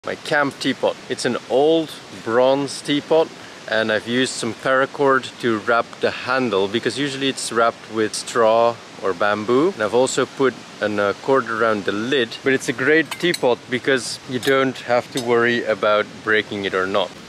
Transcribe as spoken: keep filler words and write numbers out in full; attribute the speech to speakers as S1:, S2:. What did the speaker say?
S1: My camp teapot. It's an old bronze teapot, and I've used some paracord to wrap the handle, because usually it's wrapped with straw or bamboo. And I've also put a uh, cord around the lid, but it's a great teapot because you don't have to worry about breaking it or not.